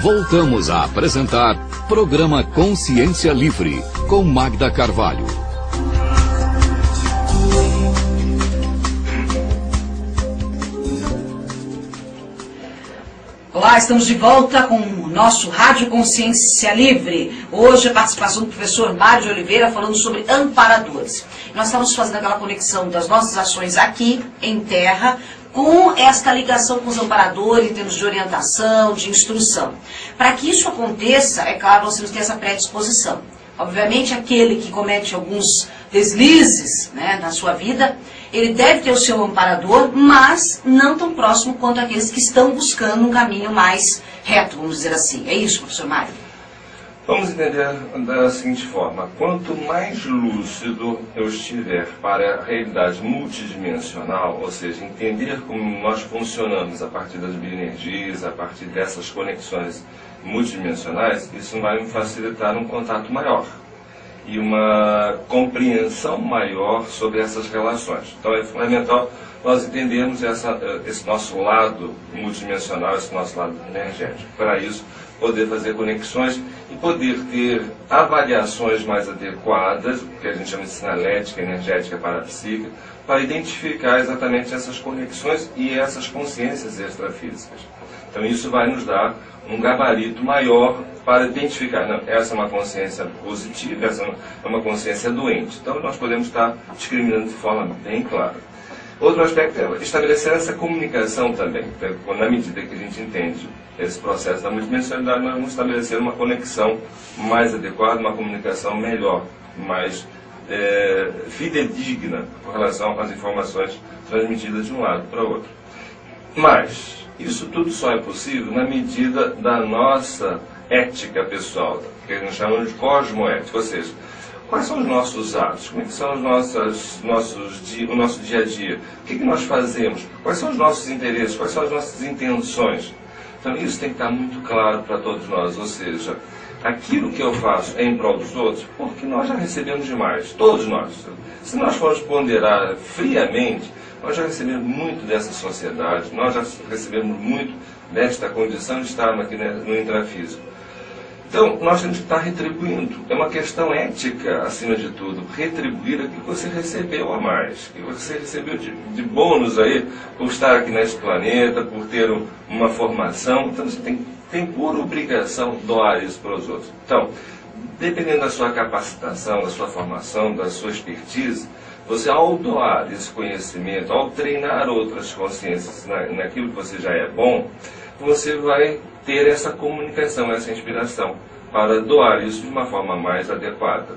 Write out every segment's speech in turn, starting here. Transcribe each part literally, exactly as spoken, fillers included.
Voltamos a apresentar Programa Consciência Livre, com Magda Carvalho. Olá, estamos de volta com o nosso Rádio Consciência Livre. Hoje a participação do professor Mário de Oliveira falando sobre amparadores. Nós estamos fazendo aquela conexão das nossas ações aqui em terra com esta ligação com os amparadores em termos de orientação, de instrução. Para que isso aconteça, é claro, nós temos que ter essa predisposição. Obviamente, aquele que comete alguns deslizes, né, na sua vida, ele deve ter o seu amparador, mas não tão próximo quanto aqueles que estão buscando um caminho mais reto, vamos dizer assim. É isso, professor Mário? Vamos entender da seguinte forma: quanto mais lúcido eu estiver para a realidade multidimensional, ou seja, entender como nós funcionamos a partir das bioenergias, a partir dessas conexões multidimensionais, isso vai me facilitar um contato maior e uma compreensão maior sobre essas relações. Então é fundamental nós entendermos essa, esse nosso lado multidimensional, esse nosso lado energético. Para isso, poder fazer conexões e poder ter avaliações mais adequadas, que a gente chama de sinalética, energética, parapsíquica, para identificar exatamente essas conexões e essas consciências extrafísicas. Então isso vai nos dar um gabarito maior para identificar, não, essa é uma consciência positiva, essa é uma consciência doente. Então nós podemos estar discriminando de forma bem clara. Outro aspecto é estabelecer essa comunicação também. Na medida que a gente entende esse processo da multidimensionalidade, nós vamos estabelecer uma conexão mais adequada, uma comunicação melhor, mais é, fidedigna com relação às informações transmitidas de um lado para o outro. Mas isso tudo só é possível na medida da nossa ética pessoal, que a gente chama de cosmoética, ou seja, quais são os nossos atos, como é que são os nossos, nossos, o nosso dia a dia, o que, que nós fazemos, quais são os nossos interesses, quais são as nossas intenções. Então isso tem que estar muito claro para todos nós, ou seja, aquilo que eu faço é em prol dos outros, porque nós já recebemos demais, todos nós. Se nós formos ponderar friamente, nós já recebemos muito dessa sociedade, nós já recebemos muito desta condição de estar aqui no intrafísico. Então, nós temos que estar retribuindo. É uma questão ética, acima de tudo, retribuir aquilo que você recebeu a mais, que você recebeu de, de bônus aí, por estar aqui nesse planeta, por ter um, uma formação. Então, você tem, tem por obrigação doar isso para os outros. Então, dependendo da sua capacitação, da sua formação, da sua expertise, você, ao doar esse conhecimento, ao treinar outras consciências na, naquilo que você já é bom, você vai ter essa comunicação, essa inspiração, para doar isso de uma forma mais adequada.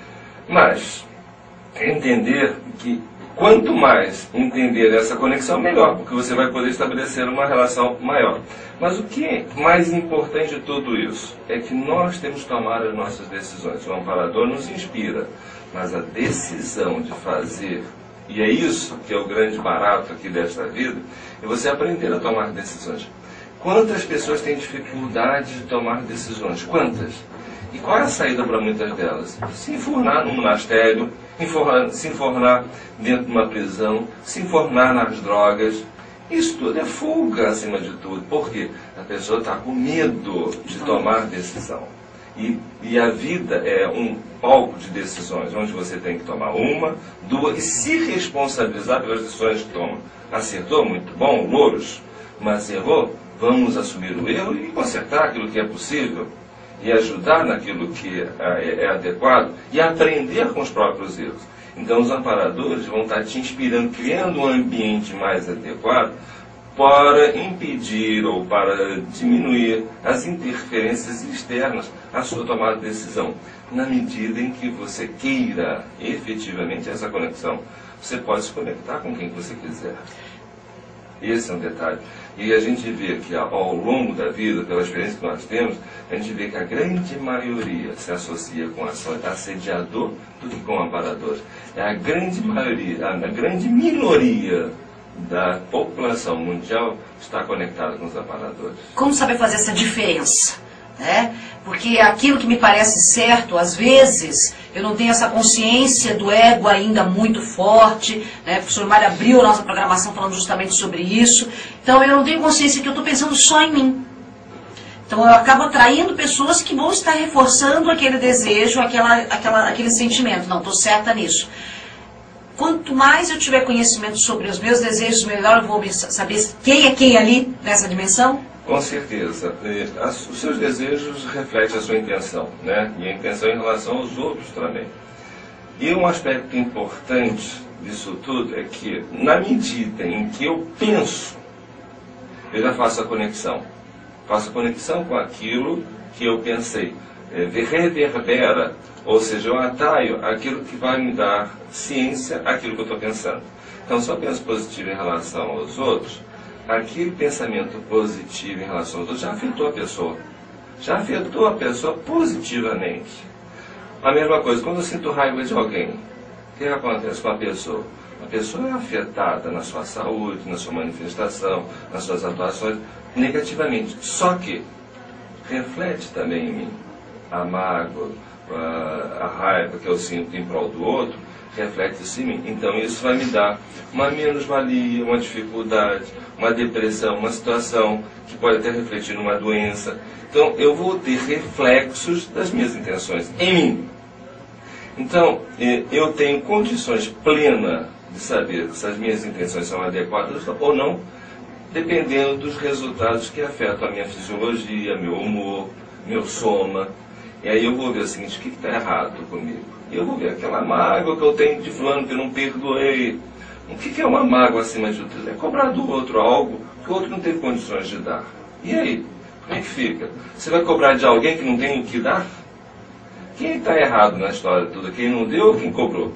Mas, entender que quanto mais entender essa conexão, melhor, porque você vai poder estabelecer uma relação maior. Mas o que é mais importante de tudo isso é que nós temos que tomar as nossas decisões. O amparador nos inspira, mas a decisão de fazer, e é isso que é o grande barato aqui desta vida, é você aprender a tomar decisões. Quantas pessoas têm dificuldade de tomar decisões? Quantas? E qual é a saída para muitas delas? Se enfornar num monastério, enfornar, se enfornar dentro de uma prisão, se enfornar nas drogas. Isso tudo é fuga, acima de tudo. Por quê? A pessoa está com medo de tomar decisão. E, e a vida é um palco de decisões, onde você tem que tomar uma, duas, e se responsabilizar pelas decisões que toma. Acertou? Muito bom, louros. Mas errou? Vamos assumir o erro e consertar aquilo que é possível, e ajudar naquilo que é, é adequado, e aprender com os próprios erros. Então os amparadores vão estar te inspirando, criando um ambiente mais adequado para impedir ou para diminuir as interferências externas à sua tomada de decisão. Na medida em que você queira efetivamente essa conexão, você pode se conectar com quem você quiser. Esse é um detalhe. E a gente vê que ao longo da vida, pela experiência que nós temos, a gente vê que a grande maioria se associa com assediador do que com amparador. É a grande maioria, a grande minoria da população mundial está conectada com os amparadores. Como saber fazer essa diferença? Né? Porque aquilo que me parece certo, às vezes, eu não tenho essa consciência do ego ainda muito forte, né? O professor Mário abriu a nossa programação falando justamente sobre isso, então eu não tenho consciência que eu estou pensando só em mim. Então eu acabo atraindo pessoas que vão estar reforçando aquele desejo, aquela, aquela, aquele sentimento. Não, estou certa nisso. Quanto mais eu tiver conhecimento sobre os meus desejos, melhor eu vou saber quem é quem ali nessa dimensão? Com certeza. Os seus desejos refletem a sua intenção, né? E a intenção em relação aos outros também. E um aspecto importante disso tudo é que, na medida em que eu penso, eu já faço a conexão. Faço a conexão com aquilo que eu pensei. É, reverbera, ou seja, eu atraio aquilo que vai me dar ciência àquilo que eu estou pensando. Então, se eu penso positivo em relação aos outros, aquele pensamento positivo em relação aos outros já afetou a pessoa. Já afetou a pessoa positivamente. A mesma coisa, quando eu sinto raiva de alguém, o que acontece com a pessoa? A pessoa é afetada na sua saúde, na sua manifestação, nas suas atuações, negativamente. Só que reflete também em mim a mágoa, a, a raiva que eu sinto em prol do outro, reflete isso em mim. Então isso vai me dar uma menos-valia, uma dificuldade, uma depressão, uma situação que pode até refletir numa doença. Então eu vou ter reflexos das minhas intenções em mim. Então eu tenho condições plenas de saber se as minhas intenções são adequadas ou não, dependendo dos resultados que afetam a minha fisiologia, meu humor, meu soma. E aí eu vou ver o seguinte, o que está errado comigo? E eu vou ver aquela mágoa que eu tenho de fulano que eu não perdoei. O que é uma mágoa acima de tudo? É cobrar do outro algo que o outro não teve condições de dar. E aí? Como é que fica? Você vai cobrar de alguém que não tem o que dar? Quem está errado na história toda? Quem não deu ou quem cobrou?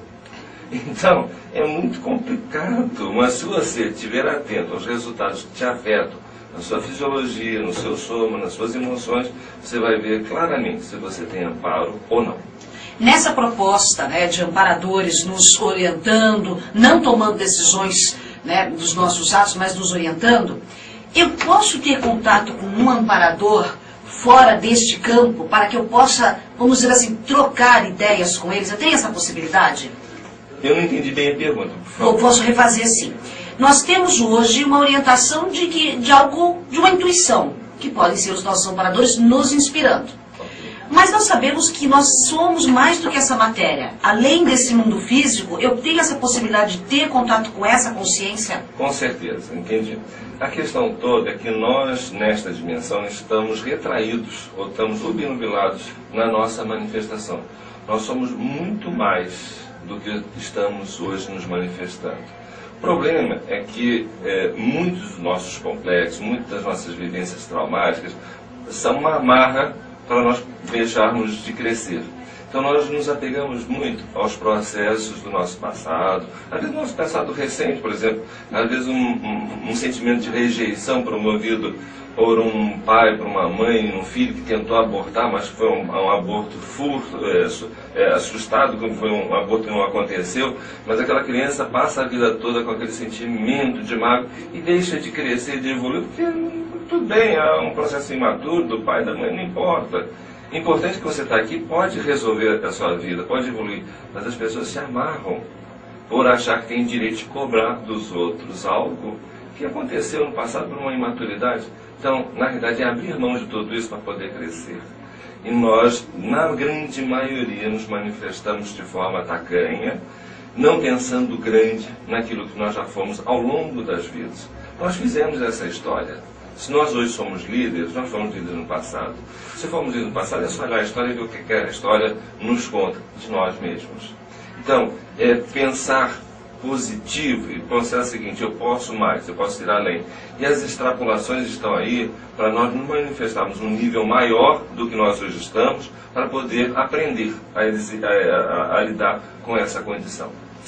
Então, é muito complicado, mas se você estiver atento aos resultados que te afetam, na sua fisiologia, no seu soma, nas suas emoções, você vai ver claramente se você tem amparo ou não. Nessa proposta, né, de amparadores nos orientando, não tomando decisões, né, dos nossos atos, mas nos orientando, eu posso ter contato com um amparador fora deste campo para que eu possa, vamos dizer assim, trocar ideias com eles? Eu tenho essa possibilidade? Eu não entendi bem a pergunta, por favor. Eu posso refazer assim. Nós temos hoje uma orientação de, que, de algo, de uma intuição, que podem ser os nossos amparadores nos inspirando. Mas nós sabemos que nós somos mais do que essa matéria. Além desse mundo físico, eu tenho essa possibilidade de ter contato com essa consciência? Com certeza, entendi. A questão toda é que nós, nesta dimensão, estamos retraídos, ou estamos obnubilados na nossa manifestação. Nós somos muito mais do que estamos hoje nos manifestando. O problema é que é, muitos dos nossos complexos, muitas das nossas vivências traumáticas, são uma amarra para nós deixarmos de crescer. Então nós nos apegamos muito aos processos do nosso passado, às vezes do nosso passado recente, por exemplo, às vezes um, um, um sentimento de rejeição promovido por um pai, por uma mãe, um filho que tentou abortar, mas foi um, um aborto furto, é, é, assustado quando foi um aborto que não aconteceu, mas aquela criança passa a vida toda com aquele sentimento de mágoa e deixa de crescer, de evoluir, porque tudo bem, há um processo imaturo do pai, da mãe, não importa. O importante é que você está aqui, pode resolver a sua vida, pode evoluir, mas as pessoas se amarram por achar que tem direito de cobrar dos outros algo que aconteceu no passado por uma imaturidade. Então, na realidade, é abrir mão de tudo isso para poder crescer. E nós, na grande maioria, nos manifestamos de forma tacanha, não pensando grande naquilo que nós já fomos ao longo das vidas. Nós fizemos essa história. Se nós hoje somos líderes, nós fomos líderes no passado. Se formos líderes no passado, é só olhar a história e ver o que a história nos conta de nós mesmos. Então, é pensar positivo e pensar o seguinte, eu posso mais, eu posso ir além. E as extrapolações estão aí para nós nos manifestarmos um nível maior do que nós hoje estamos, para poder aprender a, a, a, a lidar com essa condição.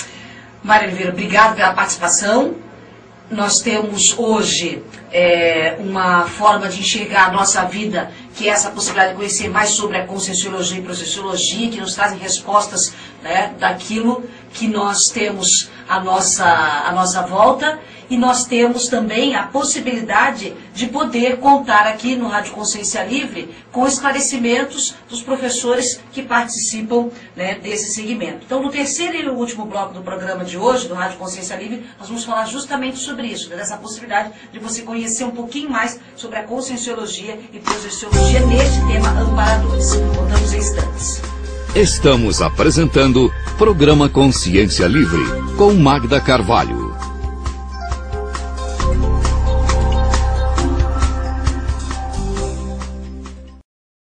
Mário Oliveira, obrigado pela participação. Nós temos hoje é, uma forma de enxergar a nossa vida que é essa possibilidade de conhecer mais sobre a Conscienciologia e Projeciologia, que nos trazem respostas, né, daquilo que nós temos à nossa, à nossa volta. E nós temos também a possibilidade de poder contar aqui no Rádio Consciência Livre com esclarecimentos dos professores que participam, né, desse segmento. Então, no terceiro e último bloco do programa de hoje, do Rádio Consciência Livre, nós vamos falar justamente sobre isso, né, dessa possibilidade de você conhecer um pouquinho mais sobre a Conscienciologia e Projeciologia neste tema Amparadores. Voltamos em instantes. Estamos apresentando Programa Consciência Livre, com Magda Carvalho.